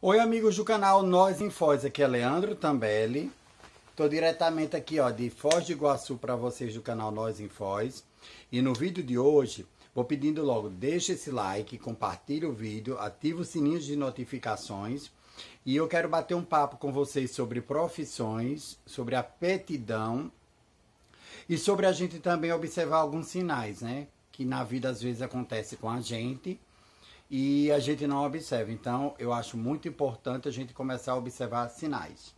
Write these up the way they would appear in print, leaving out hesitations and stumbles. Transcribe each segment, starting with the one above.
Oi, amigos do canal Nós em Foz, aqui é Leandro Tambelli. Estou diretamente aqui, ó, de Foz do Iguaçu para vocês do canal Nós em Foz. E no vídeo de hoje, vou pedindo logo, deixa esse like, compartilha o vídeo, ativa o sininho de notificações. E eu quero bater um papo com vocês sobre profissões, sobre aptidão e sobre a gente também observar alguns sinais, né? Que na vida às vezes acontece com a gente e a gente não observa. Então, eu acho muito importante a gente começar a observar sinais.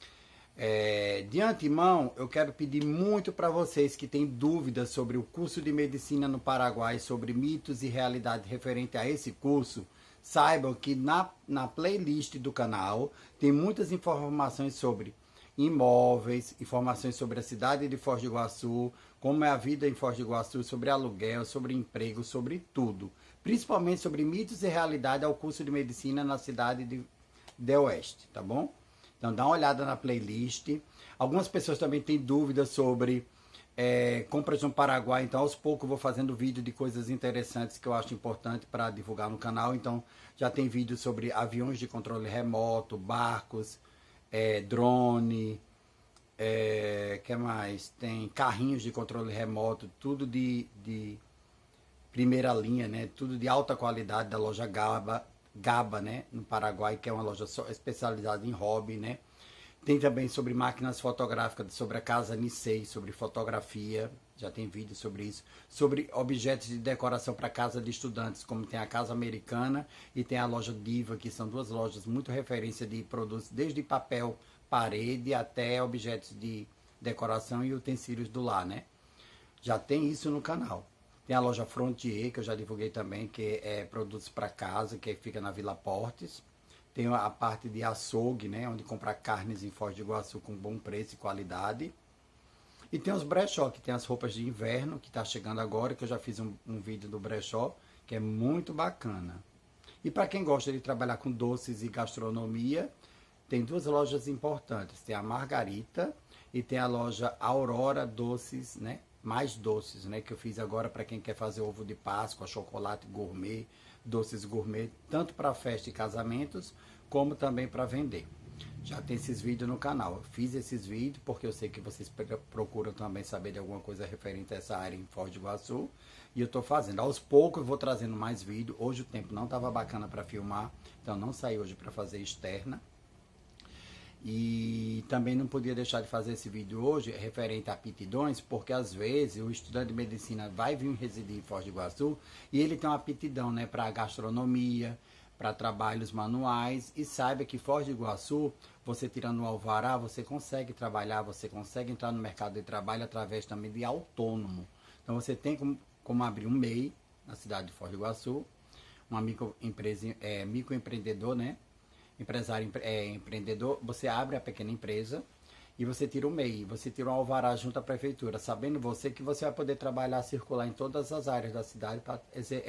De antemão, eu quero pedir muito para vocês que têm dúvidas sobre o curso de medicina no Paraguai, sobre mitos e realidade referente a esse curso, saibam que na playlist do canal tem muitas informações sobre imóveis, informações sobre a cidade de Foz do Iguaçu, como é a vida em Foz do Iguaçu, sobre aluguel, sobre emprego, sobre tudo. Principalmente sobre mitos e realidade ao curso de medicina na cidade de Oeste, tá bom? Então dá uma olhada na playlist. Algumas pessoas também têm dúvidas sobre compras no Paraguai, então aos poucos eu vou fazendo vídeo de coisas interessantes que eu acho importante para divulgar no canal. Então já tem vídeo sobre aviões de controle remoto, barcos, drone, que mais? Tem carrinhos de controle remoto, tudo de primeira linha, né? Tudo de alta qualidade da loja Gaba, né? No Paraguai, que é uma loja especializada em hobby, né? Tem também sobre máquinas fotográficas, sobre a casa Nissei, sobre fotografia, já tem vídeo sobre isso, sobre objetos de decoração para casa de estudantes, como tem a Casa Americana e tem a loja Diva, que são duas lojas muito referência de produtos, desde papel, parede, até objetos de decoração e utensílios do lar, né? Já tem isso no canal. Tem a loja Frontier, que eu já divulguei também, que é produtos para casa, que fica na Vila Portes. Tem a parte de açougue, né, onde comprar carnes em Foz do Iguaçu com bom preço e qualidade. E tem os brechó, que tem as roupas de inverno, que está chegando agora, que eu já fiz um vídeo do brechó, que é muito bacana. E para quem gosta de trabalhar com doces e gastronomia, tem duas lojas importantes. Tem a Margarita e tem a loja Aurora Doces, né? Mais doces, né? Que eu fiz agora para quem quer fazer ovo de Páscoa, chocolate gourmet, doces gourmet, tanto para festa e casamentos, como também para vender. Já tem esses vídeos no canal. Eu fiz esses vídeos porque eu sei que vocês procuram também saber de alguma coisa referente a essa área em Foz do Iguaçu. E eu estou fazendo. Aos poucos eu vou trazendo mais vídeo. Hoje o tempo não estava bacana para filmar, então não saí hoje para fazer externa. E também não podia deixar de fazer esse vídeo hoje referente a aptidões, porque às vezes o estudante de medicina vai vir residir em Foz do Iguaçu e ele tem uma aptidão, né, para gastronomia, para trabalhos manuais, e saiba que Foz do Iguaçu, você tirando o alvará, você consegue trabalhar, você consegue entrar no mercado de trabalho através também de autônomo. Então você tem como abrir um MEI na cidade de Foz do Iguaçu, uma microempreendedor, né? Empresário, empreendedor, você abre a pequena empresa e você tira o MEI, você tira um alvará junto à prefeitura, sabendo você que você vai poder trabalhar, circular em todas as áreas da cidade para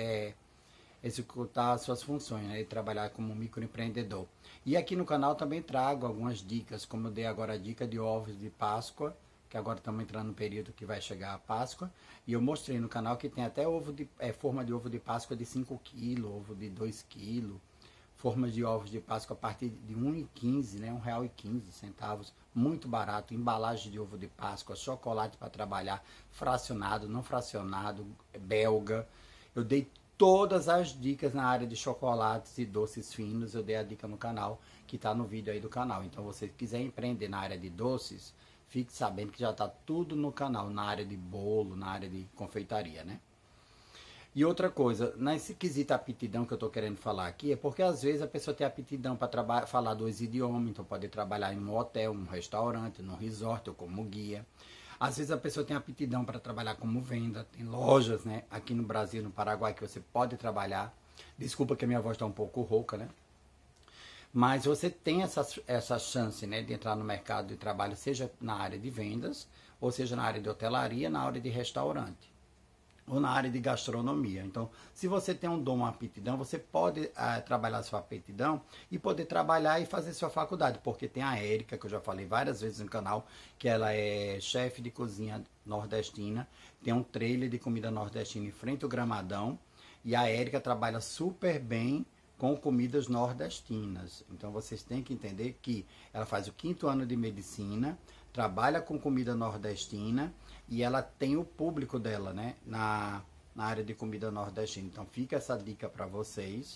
executar as suas funções, né, e trabalhar como microempreendedor. E aqui no canal também trago algumas dicas, como eu dei agora a dica de ovos de Páscoa, que agora estamos entrando no período que vai chegar a Páscoa, e eu mostrei no canal que tem até forma de ovo de Páscoa de 5 kg, ovo de 2 kg, formas de ovos de Páscoa a partir de R$ 1,15, né? R$ 1,15, muito barato, embalagem de ovo de Páscoa, chocolate para trabalhar, fracionado, não fracionado, belga. Eu dei todas as dicas na área de chocolates e doces finos, eu dei a dica no canal, que está no vídeo aí do canal. Então, se você quiser empreender na área de doces, fique sabendo que já está tudo no canal, na área de bolo, na área de confeitaria, né? E outra coisa, nesse quesito aptidão que eu estou querendo falar aqui, é porque às vezes a pessoa tem aptidão para falar 2 idiomas, então pode trabalhar em um hotel, um restaurante, num resort ou como guia. Às vezes a pessoa tem aptidão para trabalhar como venda, tem lojas, né, aqui no Brasil, no Paraguai, que você pode trabalhar. Desculpa que a minha voz está um pouco rouca, né? Mas você tem essa chance, né, de entrar no mercado de trabalho, seja na área de vendas, ou seja na área de hotelaria, na área de restaurante, ou na área de gastronomia. Então, se você tem um dom, uma aptidão, você pode trabalhar sua aptidão e poder trabalhar e fazer sua faculdade, porque tem a Érica, que eu já falei várias vezes no canal, que ela é chefe de cozinha nordestina, tem um trailer de comida nordestina em frente ao Gramadão, e a Érica trabalha super bem com comidas nordestinas. Então vocês têm que entender que ela faz o 5º ano de medicina, trabalha com comida nordestina e ela tem o público dela, né, na área de comida nordestina. Então fica essa dica para vocês.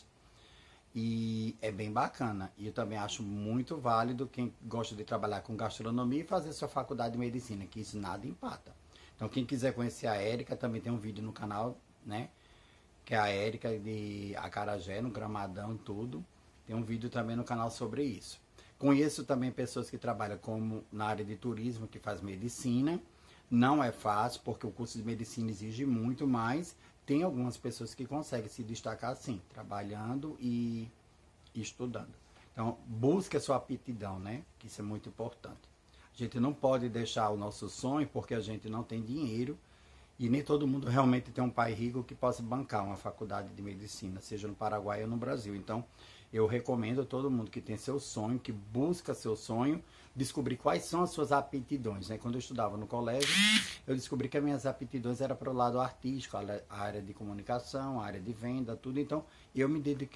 E é bem bacana. E eu também acho muito válido quem gosta de trabalhar com gastronomia e fazer sua faculdade de medicina, que isso nada empata. Então quem quiser conhecer a Érica, também tem um vídeo no canal, né? Que é a Érica de Acarajé, no Gramadão e tudo. Tem um vídeo também no canal sobre isso. Conheço também pessoas que trabalham como na área de turismo, que faz medicina. Não é fácil, porque o curso de medicina exige muito, mas tem algumas pessoas que conseguem se destacar assim, trabalhando e estudando. Então, busque a sua aptidão, né? Que isso é muito importante. A gente não pode deixar o nosso sonho porque a gente não tem dinheiro e nem todo mundo realmente tem um pai rico que possa bancar uma faculdade de medicina, seja no Paraguai ou no Brasil. Então, eu recomendo a todo mundo que tem seu sonho, que busca seu sonho, descobrir quais são as suas aptidões, né? Quando eu estudava no colégio, eu descobri que as minhas aptidões eram para o lado artístico, a área de comunicação, a área de venda, tudo. Então, eu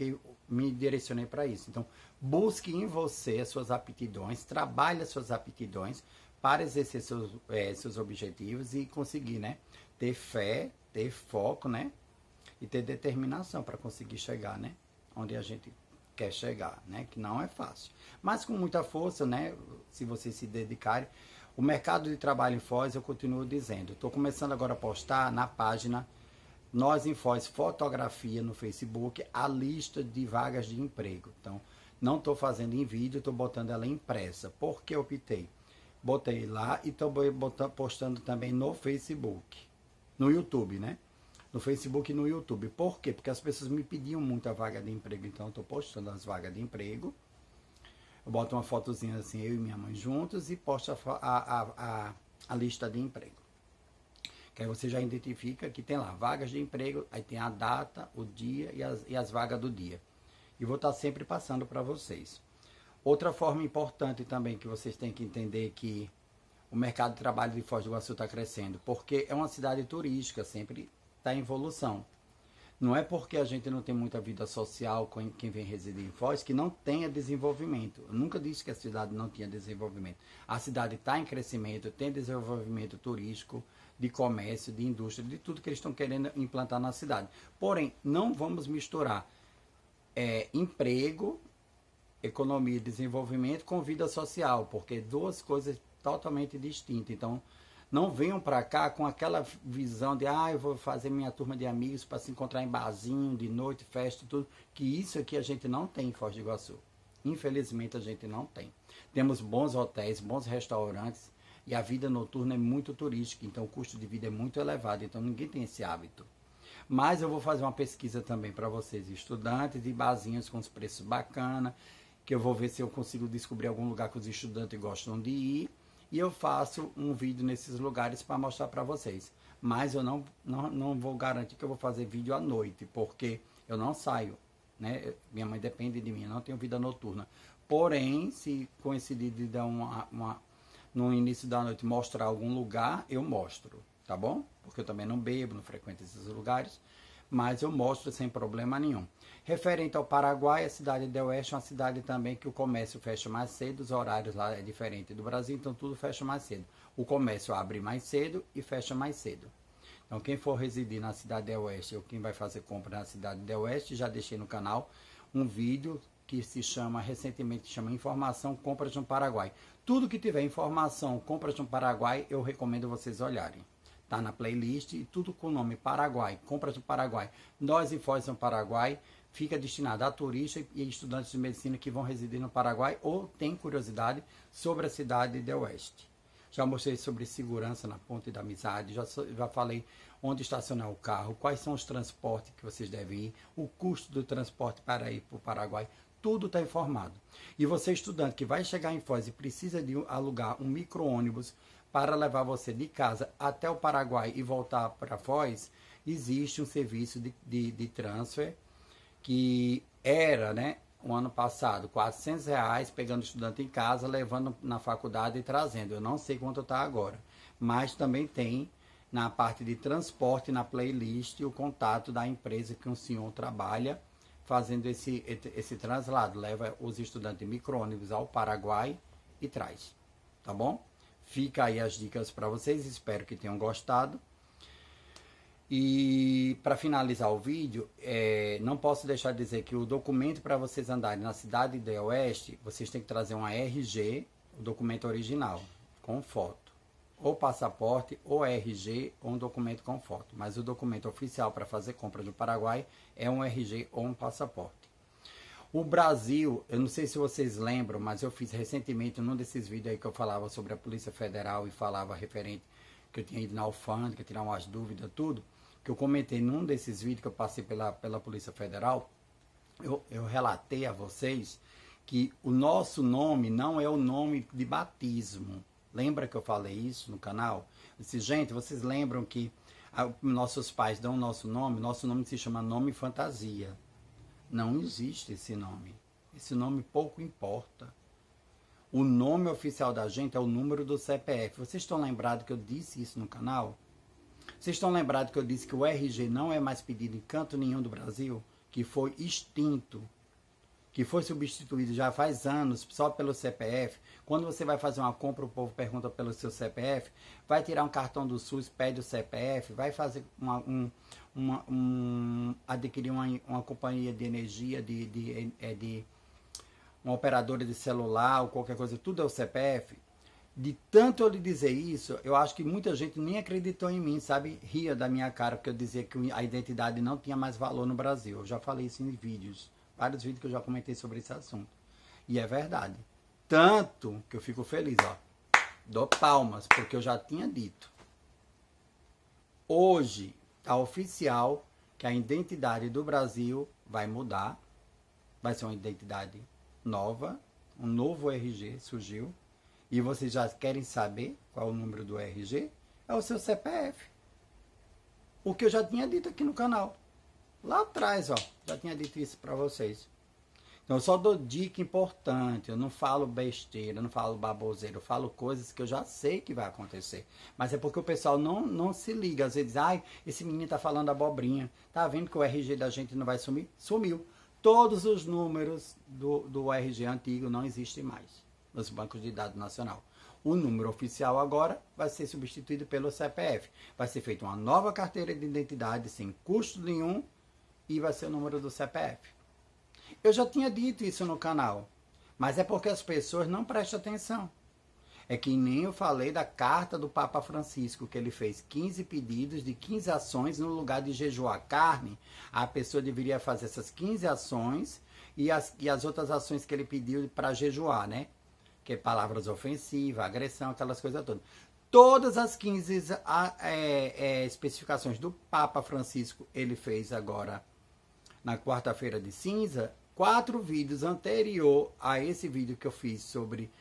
me direcionei para isso. Então, busque em você as suas aptidões, trabalhe as suas aptidões para exercer seus objetivos e conseguir, né? Ter fé, ter foco, né? E ter determinação para conseguir chegar, né? Onde a gente quer chegar, né? Que não é fácil. Mas com muita força, né? Se vocês se dedicarem. O mercado de trabalho em Foz, eu continuo dizendo. Estou começando agora a postar na página Nós em Foz Fotografia no Facebook a lista de vagas de emprego. Então, não estou fazendo em vídeo, estou botando ela impressa. Por que eu optei? Botei lá e estou postando também no Facebook. No YouTube, né? No Facebook e no YouTube. Por quê? Porque as pessoas me pediam muita vaga de emprego, então eu estou postando as vagas de emprego. Eu boto uma fotozinha assim, eu e minha mãe juntos, e posto a lista de emprego. Que aí você já identifica que tem lá vagas de emprego, aí tem a data, o dia e as vagas do dia. E vou estar sempre passando para vocês. Outra forma importante também que vocês têm que entender que o mercado de trabalho de Foz do Iguaçu está crescendo, porque é uma cidade turística, sempre está em evolução. Não é porque a gente não tem muita vida social com quem vem residir em Foz que não tenha desenvolvimento. Eu nunca disse que a cidade não tinha desenvolvimento. A cidade está em crescimento, tem desenvolvimento turístico, de comércio, de indústria, de tudo que eles estão querendo implantar na cidade. Porém, não vamos misturar emprego, economia e desenvolvimento com vida social, porque duas coisas totalmente distintas. Então, não venham para cá com aquela visão de eu vou fazer minha turma de amigos para se encontrar em barzinho, de noite, festa, tudo, que isso aqui a gente não tem em Foz do Iguaçu. Infelizmente a gente não tem. Temos bons hotéis, bons restaurantes e a vida noturna é muito turística, então o custo de vida é muito elevado, então ninguém tem esse hábito. Mas eu vou fazer uma pesquisa também para vocês, estudantes, de barzinhos com os preços bacanas, que eu vou ver se eu consigo descobrir algum lugar que os estudantes gostam de ir. E eu faço um vídeo nesses lugares para mostrar para vocês. Mas eu não vou garantir que eu vou fazer vídeo à noite, porque eu não saio, né? Minha mãe depende de mim, eu não tenho vida noturna. Porém, se coincidir de dar no início da noite mostrar algum lugar, eu mostro, tá bom? Porque eu também não bebo, não frequento esses lugares, mas eu mostro sem problema nenhum. Referente ao Paraguai, a cidade de Oeste é uma cidade também que o comércio fecha mais cedo, os horários lá é diferente do Brasil, então tudo fecha mais cedo. O comércio abre mais cedo e fecha mais cedo. Então quem for residir na cidade de Oeste ou quem vai fazer compra na cidade de Oeste, já deixei no canal um vídeo que recentemente chama Informação Compras no Paraguai. Tudo que tiver informação Compras no Paraguai, eu recomendo vocês olharem. Tá na playlist e tudo com o nome Paraguai, Compras no Paraguai. Nós em Foz no Paraguai fica destinado a turistas e estudantes de medicina que vão residir no Paraguai ou têm curiosidade sobre a cidade de Oeste. Já mostrei sobre segurança na Ponte da Amizade, já falei onde estacionar o carro, quais são os transportes que vocês devem ir, o custo do transporte para ir para o Paraguai, tudo está informado. E você estudante que vai chegar em Foz e precisa de alugar um micro-ônibus para levar você de casa até o Paraguai e voltar para Foz, existe um serviço de transfer que era, né, o ano passado, R$400, pegando estudante em casa, levando na faculdade e trazendo. Eu não sei quanto está agora, mas também tem na parte de transporte, na playlist, o contato da empresa que o senhor trabalha fazendo esse translado. Leva os estudantes de micro-ônibus ao Paraguai e traz. Tá bom? Fica aí as dicas para vocês. Espero que tenham gostado. E para finalizar o vídeo, não posso deixar de dizer que o documento para vocês andarem na cidade de Oeste, vocês têm que trazer uma RG, o documento original, com foto. Ou passaporte, ou RG, ou um documento com foto. Mas o documento oficial para fazer compra no Paraguai é um RG ou um passaporte. O Brasil, eu não sei se vocês lembram, mas eu fiz recentemente num desses vídeos aí que eu falava sobre a Polícia Federal e falava referente que eu tinha ido na alfândega, tirar umas dúvidas, tudo. Que eu comentei num desses vídeos que eu passei pela Polícia Federal, eu relatei a vocês que o nosso nome não é o nome de batismo. Lembra que eu falei isso no canal? Eu disse, gente, vocês lembram que nossos pais dão o nosso nome se chama nome fantasia. Não existe esse nome. Esse nome pouco importa. O nome oficial da gente é o número do CPF. Vocês estão lembrados que eu disse isso no canal? Vocês estão lembrados que eu disse que o RG não é mais pedido em canto nenhum do Brasil? Que foi extinto, que foi substituído já faz anos só pelo CPF. Quando você vai fazer uma compra, o povo pergunta pelo seu CPF, vai tirar um cartão do SUS, pede o CPF, vai fazer adquirir uma companhia de energia, de uma operadora de celular ou qualquer coisa, tudo é o CPF. De tanto eu lhe dizer isso, eu acho que muita gente nem acreditou em mim, sabe? Ria da minha cara, porque eu dizia que a identidade não tinha mais valor no Brasil. Eu já falei isso em vídeos, vários vídeos que eu já comentei sobre esse assunto. E é verdade. Tanto que eu fico feliz, ó. Dou palmas, porque eu já tinha dito. Hoje, tá oficial que a identidade do Brasil vai mudar. Vai ser uma identidade nova, um novo RG surgiu. E vocês já querem saber qual é o número do RG? É o seu CPF. O que eu já tinha dito aqui no canal. Lá atrás, ó. Já tinha dito isso para vocês. Então eu só dou dica importante. Eu não falo besteira, eu não falo baboseira. Eu falo coisas que eu já sei que vai acontecer. Mas é porque o pessoal não se liga. Às vezes diz, ai, esse menino tá falando abobrinha. Tá vendo que o RG da gente não vai sumir? Sumiu. Todos os números do RG antigo não existem mais nos bancos de dados nacional. O número oficial agora vai ser substituído pelo CPF. Vai ser feita uma nova carteira de identidade sem custo nenhum e vai ser o número do CPF. Eu já tinha dito isso no canal, mas é porque as pessoas não prestam atenção. É que nem eu falei da carta do Papa Francisco, que ele fez 15 pedidos de 15 ações, no lugar de jejuar carne, a pessoa deveria fazer essas 15 ações e as outras ações que ele pediu para jejuar, né? Que é palavras ofensivas, agressão, aquelas coisas todas. Todas as 15 especificações do Papa Francisco, ele fez agora na quarta-feira de cinza, 4 vídeos anterior a esse vídeo que eu fiz sobre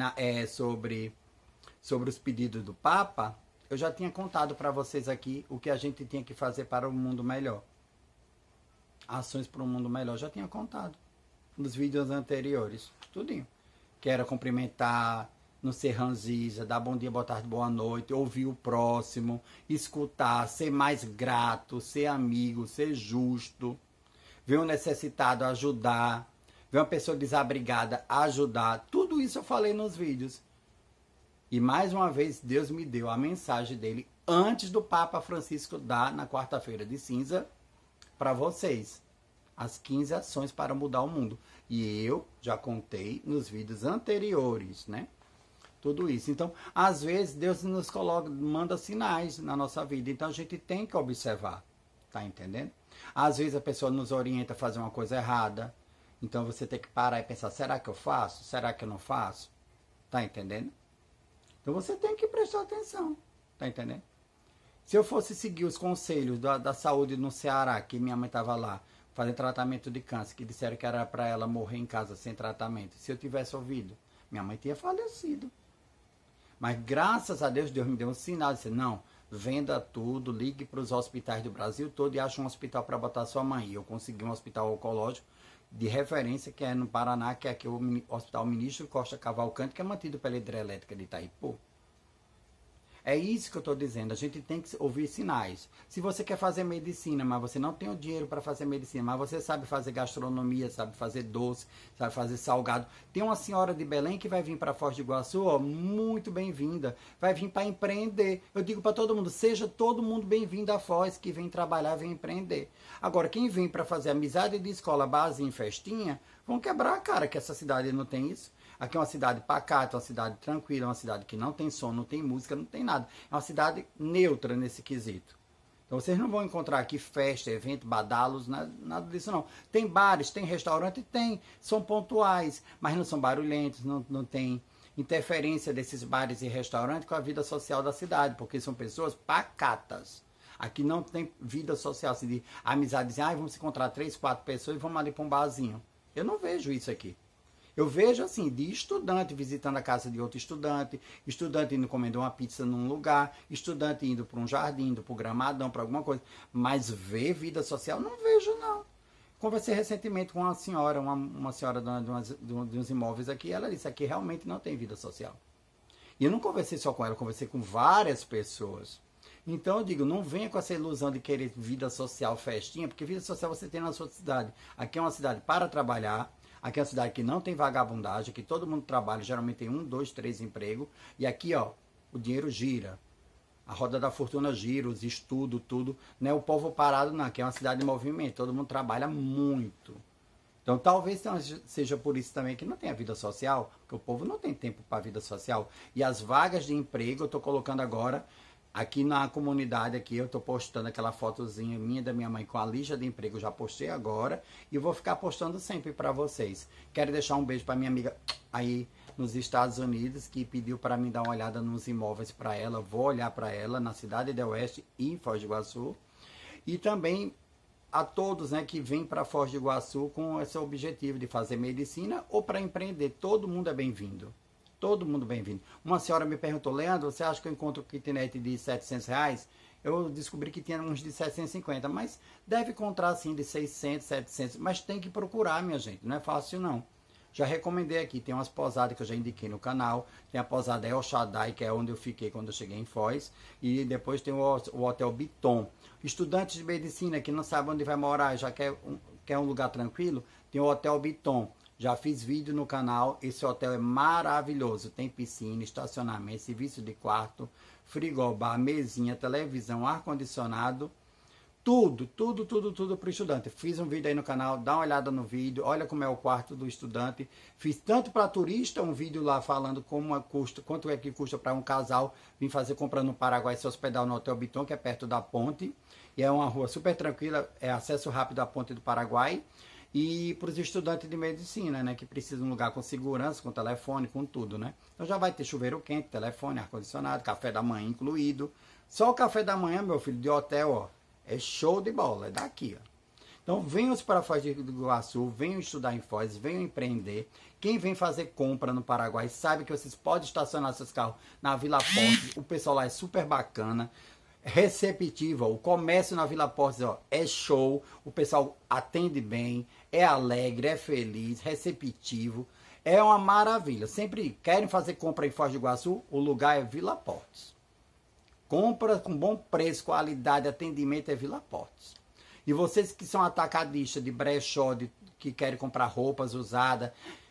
os pedidos do Papa, eu já tinha contado para vocês aqui o que a gente tinha que fazer para um mundo melhor. Ações para um mundo melhor, já tinha contado nos vídeos anteriores, tudinho. Que era cumprimentar, não ser ranziza, dar bom dia, boa tarde, boa noite, ouvir o próximo, escutar, ser mais grato, ser amigo, ser justo, ver um necessitado, ajudar, ver uma pessoa desabrigada, ajudar. Tudo isso eu falei nos vídeos. E mais uma vez, Deus me deu a mensagem dele antes do Papa Francisco dar na quarta-feira de cinza para vocês. As 15 ações para mudar o mundo. E eu já contei nos vídeos anteriores, né? Tudo isso. Então, às vezes, Deus nos manda sinais na nossa vida. Então, a gente tem que observar. Tá entendendo? Às vezes, a pessoa nos orienta a fazer uma coisa errada. Então, você tem que parar e pensar, será que eu faço? Será que eu não faço? Tá entendendo? Então, você tem que prestar atenção. Tá entendendo? Se eu fosse seguir os conselhos da saúde no Ceará, que minha mãe estava lá, fazer tratamento de câncer, que disseram que era para ela morrer em casa sem tratamento. Se eu tivesse ouvido, minha mãe tinha falecido. Mas graças a Deus, Deus me deu um sinal, disse, não, venda tudo, ligue para os hospitais do Brasil todo e ache um hospital para botar sua mãe. E eu consegui um hospital oncológico de referência, que é no Paraná, que é aqui o Hospital Ministro Costa Cavalcante, que é mantido pela hidrelétrica de Itaipu. É isso que eu estou dizendo. A gente tem que ouvir sinais. Se você quer fazer medicina, mas você não tem o dinheiro para fazer medicina, mas você sabe fazer gastronomia, sabe fazer doce, sabe fazer salgado. Tem uma senhora de Belém que vai vir para Foz do Iguaçu, ó, muito bem-vinda. Vai vir para empreender. Eu digo para todo mundo, seja todo mundo bem-vindo a Foz, que vem trabalhar, vem empreender. Agora, quem vem para fazer amizade de escola, base em festinha, vão quebrar a cara que essa cidade não tem isso. Aqui é uma cidade pacata, uma cidade tranquila, uma cidade que não tem som, não tem música, não tem nada. É uma cidade neutra nesse quesito. Então vocês não vão encontrar aqui festa, evento, badalos, nada disso não. Tem bares, tem restaurante, tem. São pontuais, mas não são barulhentos, não tem interferência desses bares e restaurantes com a vida social da cidade, porque são pessoas pacatas. Aqui não tem vida social, assim, de amizade, dizer, vamos encontrar 3, 4 pessoas e vamos ali para um barzinho. Eu não vejo isso aqui. Eu vejo assim, de estudante visitando a casa de outro estudante, estudante indo comendo uma pizza num lugar, estudante indo para um jardim, indo para o gramadão, para alguma coisa. Mas ver vida social, não vejo não. Conversei recentemente com uma senhora, uma senhora de uns imóveis aqui, ela disse, aqui realmente não tem vida social. E eu não conversei só com ela, eu conversei com várias pessoas. Então eu digo, não venha com essa ilusão de querer vida social, festinha, porque vida social você tem na sua cidade. Aqui é uma cidade para trabalhar. Aqui é uma cidade que não tem vagabundagem, que todo mundo trabalha, geralmente tem 1, 2, 3 empregos. E aqui, ó, o dinheiro gira. A roda da fortuna gira, os estudos, tudo. Não é o povo parado, não. Aqui é uma cidade de movimento, todo mundo trabalha muito. Então, talvez seja por isso também que não tem a vida social, porque o povo não tem tempo para a vida social. E as vagas de emprego, eu estou colocando agora, aqui na comunidade, aqui eu estou postando aquela fotozinha minha da minha mãe com a lista de emprego, já postei agora e vou ficar postando sempre para vocês. Quero deixar um beijo para minha amiga aí nos Estados Unidos, que pediu para mim dar uma olhada nos imóveis para ela. Vou olhar para ela na Cidade do Oeste e em Foz do Iguaçu. E também a todos, né, que vêm para Foz do Iguaçu com esse objetivo de fazer medicina ou para empreender. Todo mundo é bem-vindo. Todo mundo bem-vindo. Uma senhora me perguntou, Leandro, você acha que eu encontro kitnet de R$700? Eu descobri que tinha uns de 750, mas deve encontrar assim de 600, 700, mas tem que procurar, minha gente, não é fácil não. Já recomendei aqui, tem umas pousadas que eu já indiquei no canal, tem a pousada El Shaddai, que é onde eu fiquei quando eu cheguei em Foz, e depois tem o Hotel Biton. Estudantes de medicina que não sabem onde vai morar, já quer um lugar tranquilo, tem o Hotel Biton. Já fiz vídeo no canal, esse hotel é maravilhoso, tem piscina, estacionamento, serviço de quarto, frigobar, mesinha, televisão, ar-condicionado, tudo para o estudante. Fiz um vídeo aí no canal, dá uma olhada no vídeo, olha como é o quarto do estudante. Fiz tanto para turista, um vídeo lá falando quanto é que custa para um casal vir fazer compra no Paraguai, se hospedar no Hotel Biton, que é perto da ponte, e é uma rua super tranquila, é acesso rápido à ponte do Paraguai. E para os estudantes de medicina, né, que precisam de um lugar com segurança, com telefone, com tudo, né? Então já vai ter chuveiro quente, telefone, ar-condicionado, café da manhã incluído. Só o café da manhã, meu filho, de hotel, ó, é show de bola, é daqui, ó. Então venham para Foz do Iguaçu, venham estudar em Foz, venham empreender. Quem vem fazer compra no Paraguai sabe que vocês podem estacionar seus carros na Vila Portes, o pessoal lá é super bacana. Receptiva, o comércio na Vila Portes, ó, é show, o pessoal atende bem, é alegre, é feliz, receptivo, é uma maravilha. Sempre querem fazer compra em Foz do Iguaçu, o lugar é Vila Portes. Compra com bom preço, qualidade, atendimento é Vila Portes. E vocês que são atacadistas de brechó, que querem comprar roupas usadas,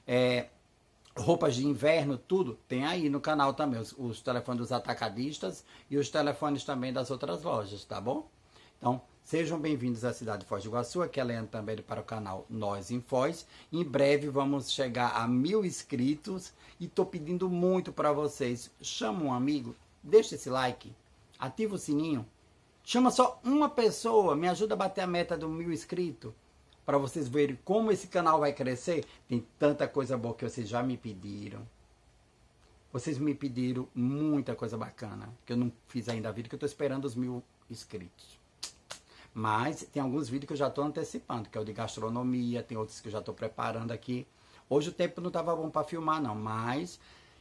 roupas de inverno, tudo, tem aí no canal também, os telefones dos atacadistas e os telefones também das outras lojas, tá bom? Então, sejam bem-vindos à cidade de Foz do Iguaçu, aqui é a Leandro também para o canal Nós em Foz. Em breve vamos chegar a 1000 inscritos e estou pedindo muito para vocês, chama um amigo, deixa esse like, ativa o sininho, chama só uma pessoa, me ajuda a bater a meta do 1000 inscritos. Para vocês verem como esse canal vai crescer. Tem tanta coisa boa que vocês já me pediram. Vocês me pediram muita coisa bacana, que eu não fiz ainda a vídeo, que eu estou esperando os 1000 inscritos. Mas tem alguns vídeos que eu já estou antecipando, que é o de gastronomia, tem outros que eu já estou preparando aqui. Hoje o tempo não estava bom para filmar não, mas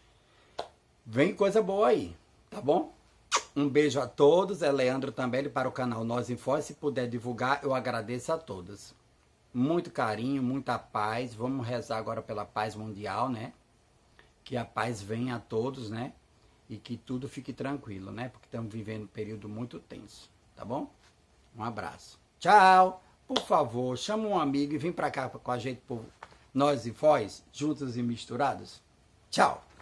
vem coisa boa aí, tá bom? Um beijo a todos, é Leandro também para o canal Nós em Foz. Se puder divulgar, eu agradeço a todos. Muito carinho, muita paz. Vamos rezar agora pela paz mundial, né? Que a paz venha a todos, né? e que tudo fique tranquilo, né? Porque estamos vivendo um período muito tenso, tá bom? Um abraço. Tchau! Por favor, chama um amigo e vem pra cá com a gente, por Nós e Foz, juntos e misturados. Tchau!